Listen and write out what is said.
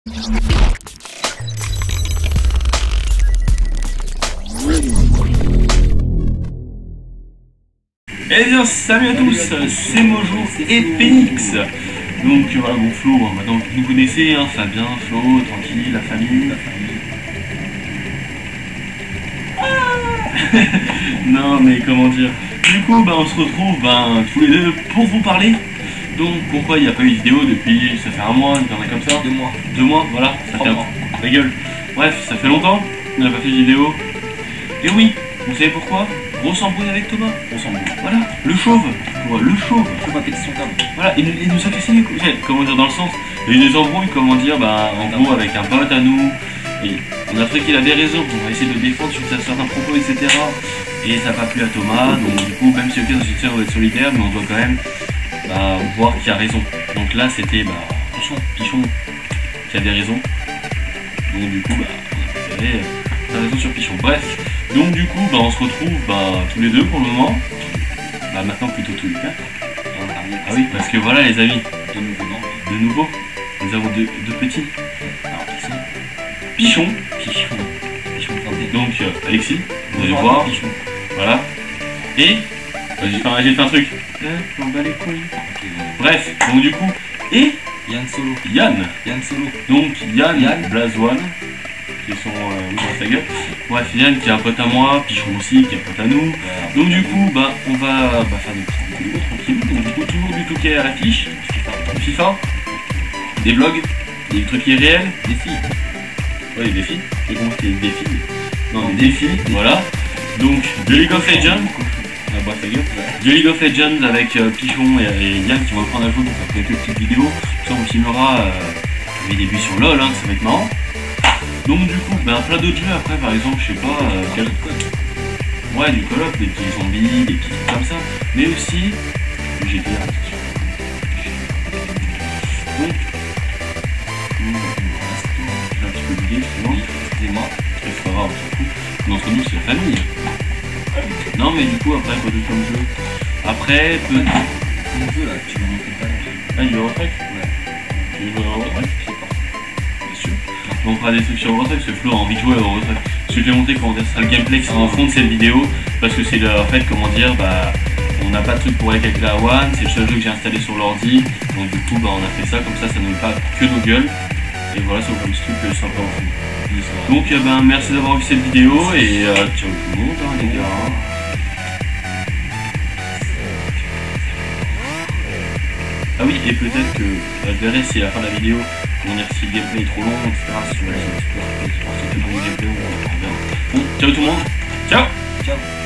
Eh bien, salut à tous, c'est Mojo et Phoenix. Donc voilà, bon Flo, maintenant vous nous connaissez, hein, Fabien, Flo, tranquille, la famille. Ah non mais comment dire. Du coup, on se retrouve tous les deux pour vous parler. Donc pourquoi il n'y a pas eu de vidéo depuis, ça fait un mois, une journée comme ça. 2 mois. 2 mois, voilà, ça fait ta gueule. Bref, ça fait longtemps qu'on n'a pas fait de vidéo. Et oui, vous savez pourquoi? Grosse embrouille avec Thomas. Grosse embrouille. Voilà, le chauve. Le chauve. Faut pas péter son câble. Voilà, il nous a cassé les couilles. Comment dire, dans le sens, il y a eu des embrouilles, comment dire, en gros, avec un pote à nous. Et on a trouvé qu'il avait raison. On va essayer de le défendre sur certains propos, etc. Et ça n'a pas plu à Thomas. Donc du coup, même si ok, dans cette situation on va être solidaire, mais on doit quand même voir qui a raison. Donc là, c'était Pichon qui avait raison. Donc du coup, on a préféré faire raison sur Pichon. Bref, donc du coup, on se retrouve tous les deux pour le moment. Maintenant plutôt tous les quatre. Ah oui, parce que voilà les amis, de nouveau, nous avons deux petits. Alors qui sont Pichon. Donc Alexis, vous allez voir. Pichon. Voilà. Et j'ai fait un truc. J'en bats les couilles. Okay, bref, donc du coup, et Yann Solo. Yann Solo. Donc Yann Blazoine, qui sont dans sa gueule. Bref, Yann qui est un pote à moi, Pichon aussi qui est un pote à nous. Donc du coup, on va faire des petites vidéos tranquilles. Donc du coup, toujours du Touquet à l'affiche. FIFA, des vlogs, des trucs irréels, des filles. Ouais, des défis. J'ai compris des filles. Non, des défis, voilà. Donc, de League of Legends. Bref, ta gueule. De League of Legends avec Pichon et Yann qui vont apprendre à jouer, donc ça fait quelques petites vidéos. Ça, on filmera mes débuts sur LoL, ça va être marrant. Donc, du coup, plein d'autres jeux après, par exemple, je sais pas. Ouais, du Call of, des petits zombies, des petits trucs comme ça. Mais aussi, du GTA, attention. Donc, j'ai un petit peu oublié, excusez-moi. C'est pas grave, on s'en fout. Mais entre nous, c'est la famille. Non, mais du coup, après, quoi d'autre comme jeu? Après, peut-être. Mon jeu là, tu vas montrer pas là. Ah, du Eurotrack? Ouais. Tu veux jouer à Eurotrack? Je sais pas. Bien sûr. Donc, on fera des trucs sur Eurotrack, parce que Flo a envie de jouer à Eurotrack. Je vais te montrer comment dire, ça sera le gameplay qui sera en fond de cette vidéo. Parce que c'est en fait, comment dire, on n'a pas de truc pour aller avec la One, c'est le seul jeu que j'ai installé sur l'ordi. Donc, du coup, on a fait ça, comme ça ne met pas que nos gueules. Et voilà, c'est comme ce truc sympa en fond. Donc merci d'avoir vu cette vidéo et ciao tout le monde les gars. Ah oui, et peut-être que je verrai si à la fin de la vidéo, si le gameplay est trop long, etc. Si tu veux, gameplay, on verra. Bon, ciao tout le monde. Ciao.